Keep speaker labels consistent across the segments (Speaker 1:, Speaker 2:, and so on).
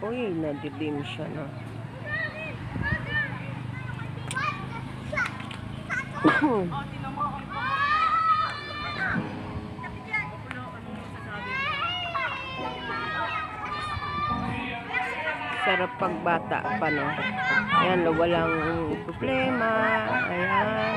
Speaker 1: Uy, nadilim siya na. Sarap pagbata pa, no? Ayan, walang problema. Ayan.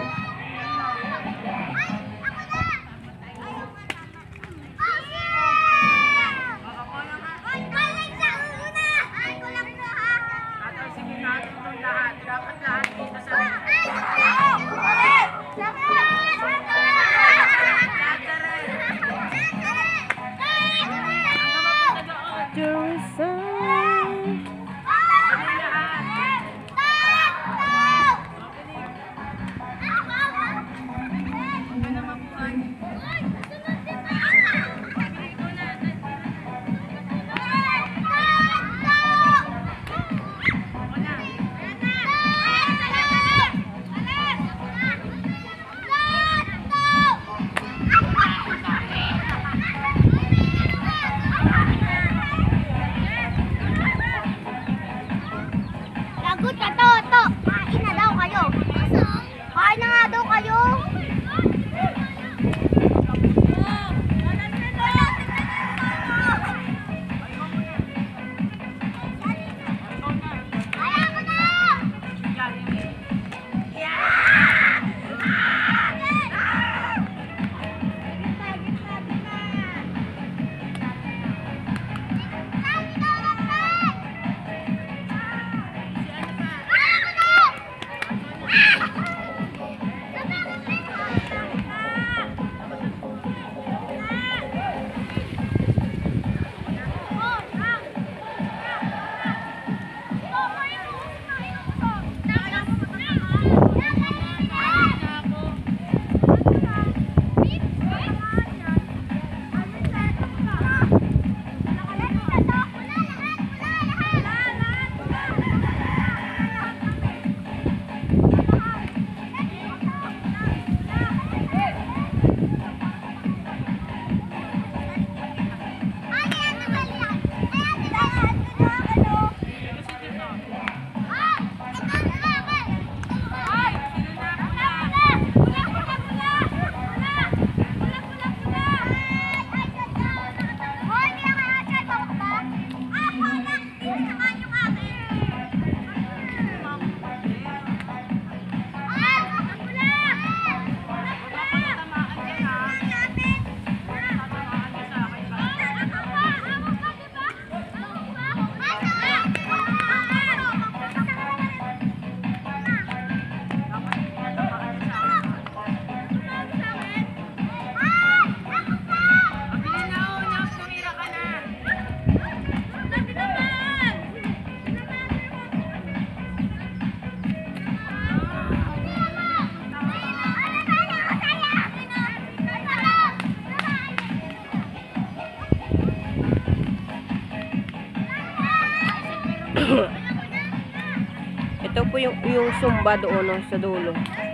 Speaker 1: Ito po yung sumba doon, no, sa dulo.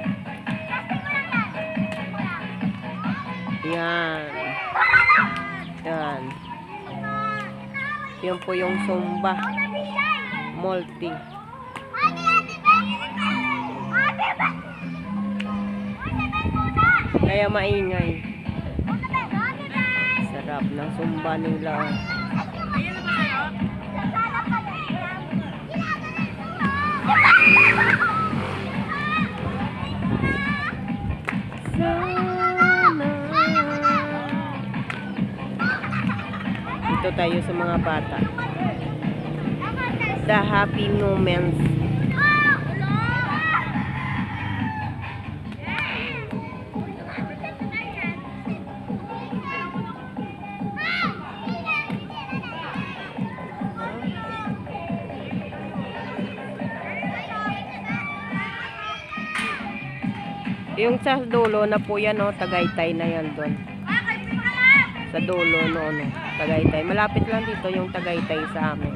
Speaker 1: Yan. Yan. Yan po yung sumba. Multi. Kaya maingay. Sarap ng sumba nila. Dito tayo sa mga bata. The happy moments. Yung sa dulo na po yan, no, Tagaytay na yan doon. Sa dulo, no, Tagaytay. Malapit lang dito yung Tagaytay sa amin.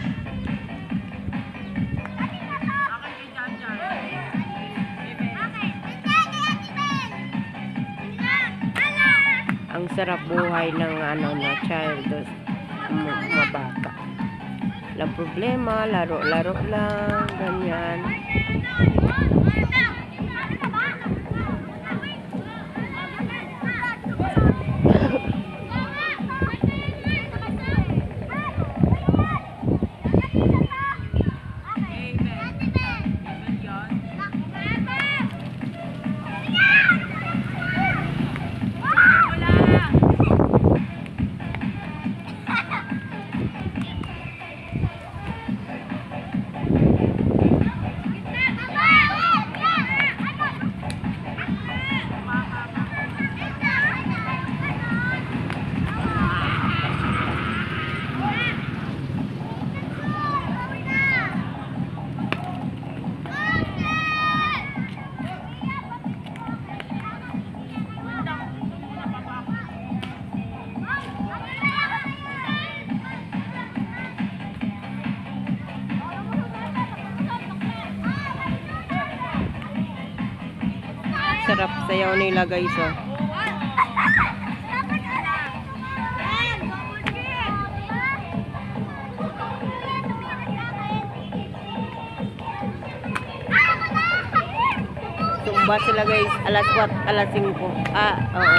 Speaker 1: Ang sarap buhay ng na child, mga bata. Walang problema, laro-laro lang, ganyan. Sarap sayaw nila guys, oh. Tumba sila guys, alas 4, alas 5. Oo.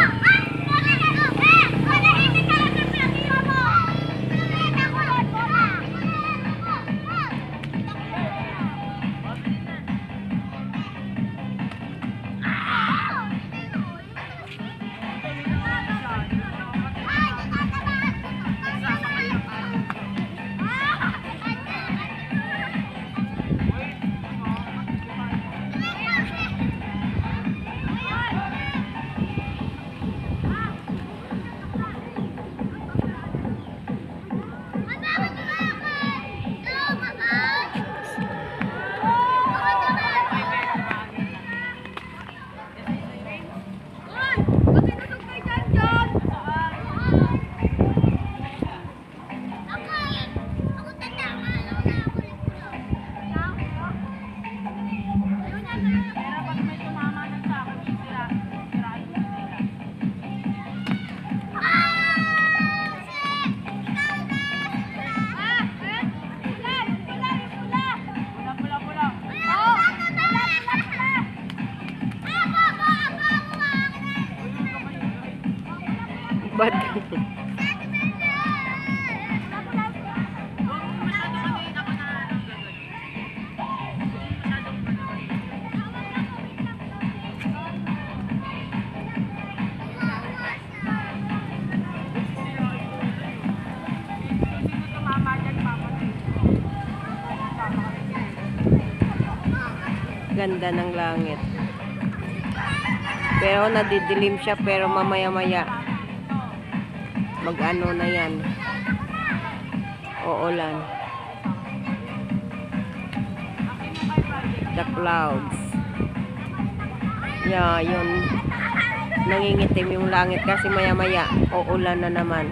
Speaker 1: Bad. Ganda ng langit. Pero nadidilim siya, pero mamaya-maya mag-ano na yan, uulan. The clouds. Yeah, yun. Nangingitim yung langit kasi maya-maya uulan na naman.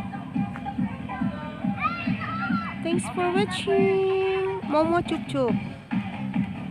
Speaker 1: Thanks for watching. Momo Chup Chup.